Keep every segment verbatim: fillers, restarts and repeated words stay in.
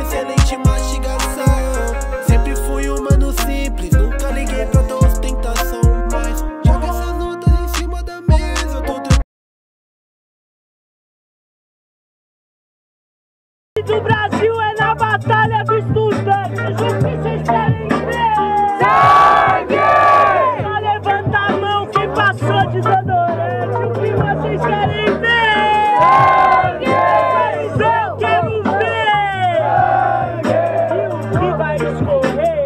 excelente mastigação. Sempre fui um mano simples, nunca liguei pra tua ostentação. Mas joga essas notas em cima da mesa, eu tô do Brasil é na batalha do estudante. O que vocês querem ver? Sangue! Só levanta a mão quem passou desodorante. O que vocês querem ver? Sangue! Mas eu quero ver! Sangue! E o que vai escorrer?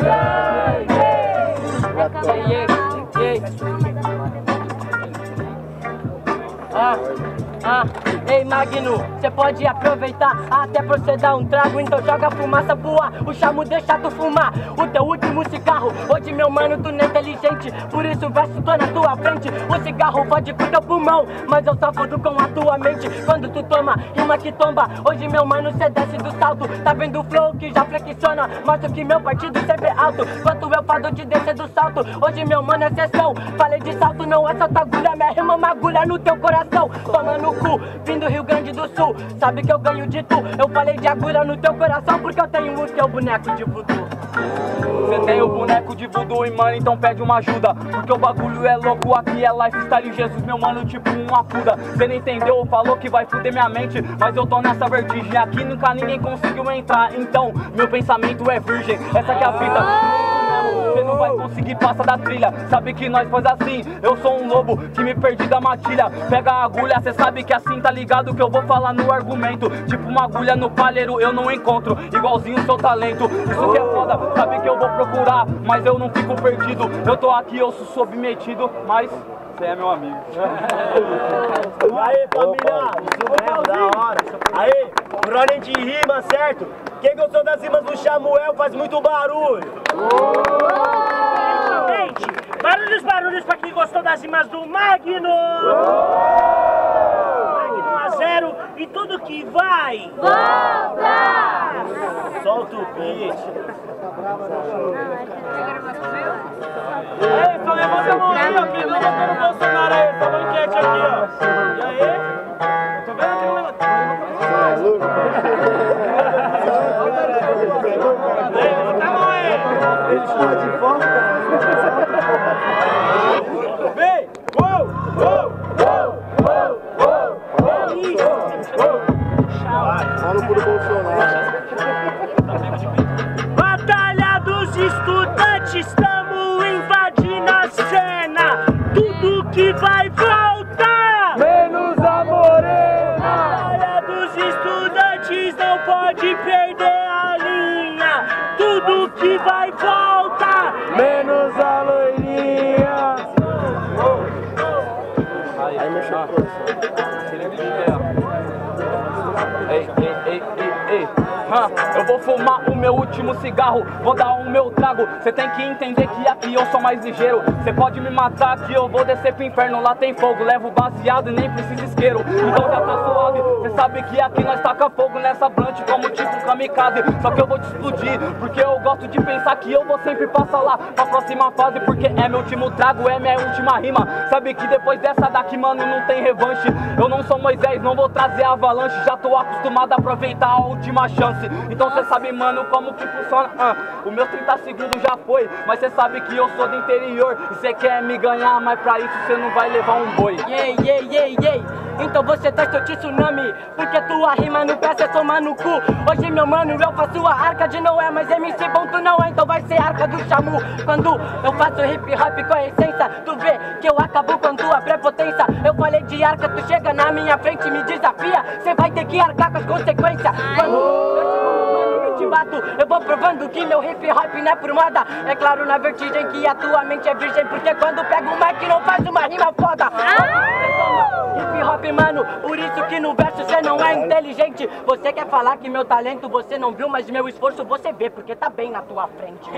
Sangue! Ah, ah. Ei Magno, cê pode aproveitar até pra você dar um trago. Então joga a fumaça pro ar, o chamo deixa tu fumar o teu último cigarro. Hoje meu mano, tu não é inteligente, por isso o verso tô na tua frente. O cigarro fode pro teu pulmão, mas eu só fodo com a tua mente. Quando tu toma, rima que tomba. Hoje meu mano, cê desce do salto. Tá vendo o flow que já flexiona? Mostra que meu partido sempre é alto. Quanto eu fado de descer do salto. Hoje meu mano é exceção. Falei de salto, não é só agulha. Minha rima é uma agulha no teu coração. Toma no cu, do Rio Grande do Sul, sabe que eu ganho de tu. Eu falei de agulha no teu coração porque eu tenho o teu boneco de voodoo. Cê tem o boneco de voodoo e mano, então pede uma ajuda, porque o bagulho é louco, aqui é lifestyle Jesus, meu mano, tipo uma fuda. Cê não entendeu, falou que vai fuder minha mente, mas eu tô nessa vertigem, aqui nunca ninguém conseguiu entrar. Então, meu pensamento é virgem, essa que é a fita. Você não vai conseguir passar da trilha. Sabe que nós faz assim. Eu sou um lobo que me perdi da matilha. Pega a agulha, cê sabe que assim tá ligado que eu vou falar no argumento. Tipo uma agulha no palheiro eu não encontro, igualzinho o seu talento. Isso que é foda, sabe que eu vou procurar, mas eu não fico perdido. Eu tô aqui, eu sou submetido, mas você é meu amigo. Aí família, isso mesmo, da hora. Aí, por ordem de rima, certo? Quem gostou das rimas do Samuel faz muito barulho. Gente, barulhos, barulhos pra quem gostou das rimas do Magno. Magno a zero e tudo que vai volta. Solta o beat. Ei, só levanta a mãozinha aqui, não votou no Bolsonaro aí, essa banquete aqui, ó. E aí? Tô vendo aqui no negócio. Levanta a mão aí. Ele está de fora, cara. Vem! Uou! Uou! Uou! Uou! Uou! Uou! Fala por Bolsonaro. Batalha dos estudantes, tamo invadindo a cena. Tudo que vai voltar, Menos a morena. Batalha dos estudantes, não pode perder a linha. Tudo que vai voltar, Menos a loirinha. Aí mexeu o coração. Ei, ei, ei, ei, ei. Hã, eu vou fumar o meu último cigarro, vou dar o meu trago. Cê tem que entender que aqui eu sou mais ligeiro. Cê pode me matar que eu vou descer pro inferno. Lá tem fogo, levo baseado e nem precisa isqueiro. Então já tá suave, cê sabe que aqui nós taca fogo nessa blunt como tipo kamikaze. Só que eu vou te explodir, porque eu gosto de pensar que eu vou sempre passar lá pra próxima fase. Porque é meu último trago, é minha última rima. Sabe que depois dessa daqui, mano, não tem revanche. Eu não sou Moisés, não vou trazer avalanche. Já tô acostumado a aproveitar a última chance. Então cê sabe, mano, como que funciona. ah, O meu trinta segundos já foi, mas cê sabe que eu sou do interior. E cê quer me ganhar, mas pra isso cê não vai levar um boi. Yey, yey, yey, yey. Então você tá seu tsunami, porque tua rima no pé cê toma no cu. Hoje meu mano, eu faço a arca de Noé, mas M C bom tu não é, então vai ser arca do Xamu. Quando eu faço hip hop com a essência, tu vê que eu acabo com tua prepotência. Eu falei de arca, tu chega na minha frente e me desafia, cê vai ter que arcar com as consequências. Quando te bato, eu vou provando que meu hip hop não é por moda. É claro na vertigem que a tua mente é virgem, porque quando pega o mic não faz uma rima foda. Hip hop, mano, por isso que no verso cê não é inteligente. Você quer falar que meu talento você não viu, mas meu esforço você vê, porque tá bem na tua frente.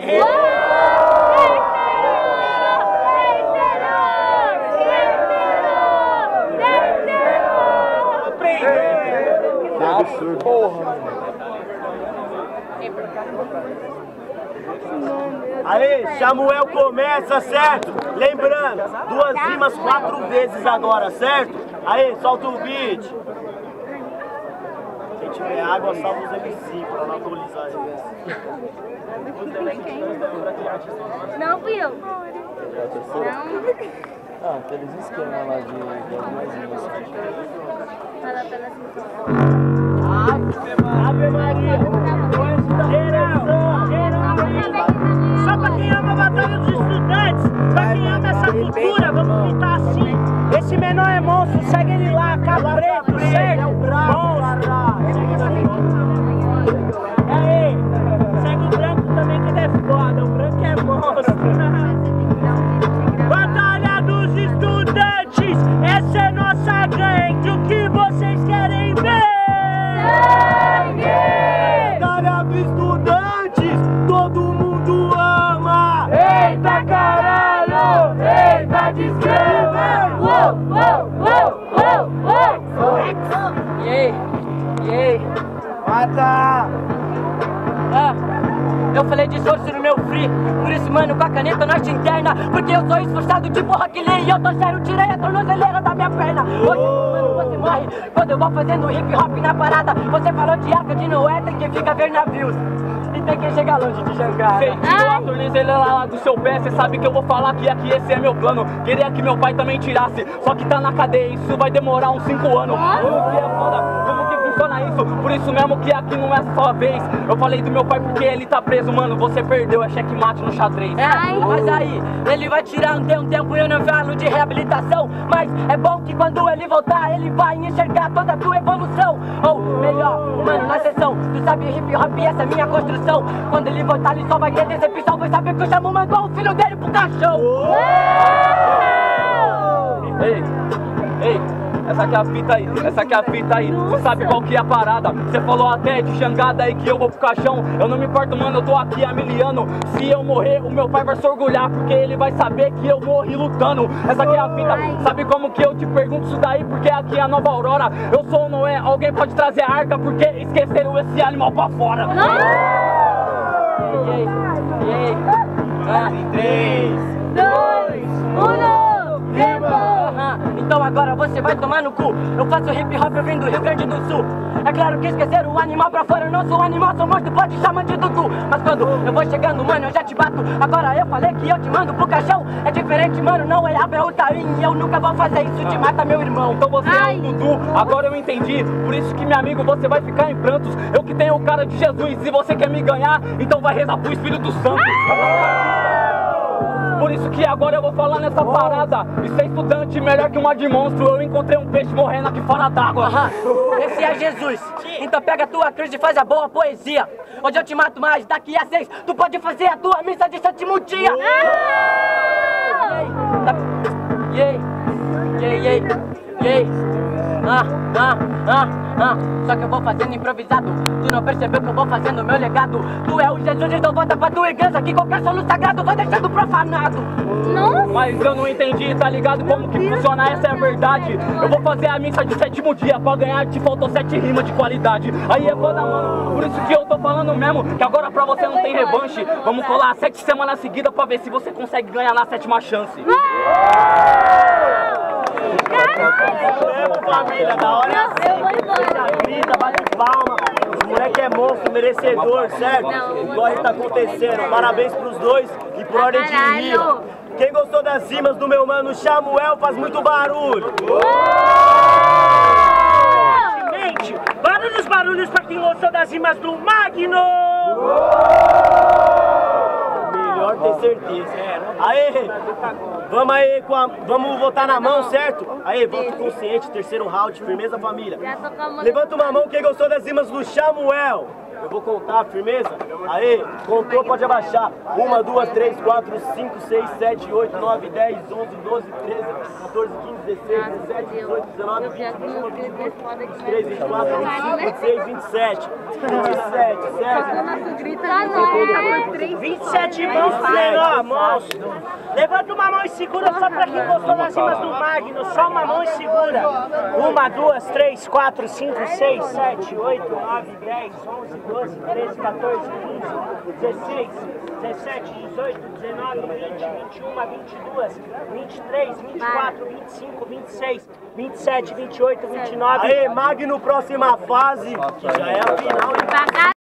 Absurdo. Porra. Aí, Samuel começa, certo? Lembrando, duas rimas quatro vezes agora, certo? Aí, solta o beat. tiver água, salva os M C pra não atualizar eles. Não, fui eu. Não. Ah, aqueles esquemas lá de algumas músicas. Fala pelas Ave Maria! Geral! Só pra quem ama a Batalha dos Estudantes, pra quem ama essa cultura, vamos gritar assim. Esse menor é monstro, segue ele lá, cabo preto, certo? Monstro! É aí, segue o branco também que ele é foda, o branco é monstro. Batalha dos Estudantes, essa é nossa gangue, o que vocês querem ver? Batalha dos Estudantes, todo mundo ama! Eita caralho! Eita desgrama! Uou, uou, uou, uou, uou! E aí? E aí? Mata! Ah, eu falei de esforço no meu free. Por isso, mano, com a caneta nós te interna. Porque eu sou esforçado tipo Rock Lee. E eu tô sério, tirei a tornozeleira da minha perna. Hoje, mano, você morre quando eu vou fazendo hip hop na parada. Você falou de Arca de Noé, tem que fica ver navios. E tem que chegar longe de Jangada. Cê tirou a tornozeleira lá do seu pé, cê sabe que eu vou falar que aqui esse é meu plano. Queria que meu pai também tirasse, só que tá na cadeia, isso vai demorar uns cinco anos. Como que é foda, como que funciona isso? Por isso mesmo que aqui não é só vez. Eu falei do meu pai porque ele tá preso, mano, você perdeu, é checkmate no xadrez. É, mas aí, ele vai tirar um tempo, um tempo e eu não falo de reabilitação. Mas é bom que quando ele voltar, ele vai enxergar toda a tua evolução. Ou melhor, mano, na sessão, tu sabe hip hop, essa é minha construção. Quando ele voltar, ele só vai ter decepção. Vai saber que o Xamu mandou o filho dele pro caixão. Ei, ei, essa aqui é a fita aí, essa aqui é a fita aí. Você sabe qual que é a parada? Você falou até de Xangada aí que eu vou pro caixão. Eu não me importo, mano, eu tô aqui há miliano. Se eu morrer, o meu pai vai se orgulhar, porque ele vai saber que eu morri lutando. Essa aqui é a fita, sabe como que eu te pergunto isso daí? Porque aqui é a Nova Aurora. Eu sou o Noé, alguém pode trazer a arca, porque esqueceram esse animal pra fora. E aí? E aí? Ah, três, dois, um, aham. Então agora você vai tomar no cu. Eu faço hip hop, eu vim do Rio Grande do Sul. É claro que esqueceram o animal pra fora. Eu não sou animal, sou monstro, pode chamar de Dudu. Mas quando eu vou chegando, mano, eu já te bato. Agora eu falei que eu te mando pro caixão. É diferente, mano, não é Abel Taim. E eu nunca vou fazer isso, te mata meu irmão. Então você é um Dudu, agora eu entendi. Por isso que, meu amigo, você vai ficar em prantos. Eu que tenho o cara de Jesus, se você quer me ganhar, então vai rezar pro Espírito Santo. Por isso que agora eu vou falar nessa parada. E ser estudante melhor que uma de monstro. Eu encontrei um peixe morrendo aqui fora d'água. Aham, esse é Jesus. Então pega a tua cruz e faz a boa poesia. Hoje eu te mato mais, daqui a seis tu pode fazer a tua missa de sétimo dia. E aí? E aí? E aí? E aí? Ah, ah, ah, ah. Só que eu vou fazendo improvisado. Tu não percebeu que eu vou fazendo meu legado. Tu é o Jesus, então volta pra tua igreja, que qualquer solo sagrado vai deixando profanado. Nossa! Mas eu não entendi, tá ligado como que funciona, essa é a verdade. Eu vou fazer a missa de sétimo dia, pra ganhar te faltou sete rimas de qualidade. Aí é foda, mano, por isso que eu tô falando mesmo, que agora pra você não tem revanche. Vamos colar sete semanas seguidas pra ver se você consegue ganhar na sétima chance. Leva, família, da hora é assim. Grita, bate palma. Os moleque é monstro, merecedor, certo? Igual tá acontecendo. Parabéns pros dois e por ordem de rima. Quem gostou das rimas do meu mano Xamuel faz muito barulho. Gente, barulhos, barulhos pra quem gostou das rimas do Magno! Melhor ter certeza. Aê, vamos aí, com a, vamos votar na mão, certo? Aê, voto consciente, terceiro round, firmeza, família. Levanta uma mão quem gostou das rimas do Xamuel. Eu vou contar, firmeza? Aê, contou, pode abaixar. Uma, duas, três, quatro, cinco, seis, sete, oito, nove, dez, onze, doze, treze, quatorze, quinze, dezesseis, dezessete, dezoito, dezenove, vinte, vinte e um, vinte e dois, vinte e três, vinte e quatro, vinte e cinco, vinte e seis, vinte e sete, vinte e sete, vinte e sete mãos, menor, monstro. Levanta uma mão e segura só pra quem gostou das rimas do Magno. Só uma mão e segura. Uma, duas, três, quatro, cinco, seis, sete, oito, nove, dez, onze, doze, treze, quatorze, quinze, dezesseis, dezessete, dezoito, dezenove, vinte, vinte e um, vinte e dois, vinte e três, vinte e quatro, vinte e cinco, vinte e seis, vinte e sete, vinte e oito, vinte e nove. Aê, Magno, próxima fase, que já é a final.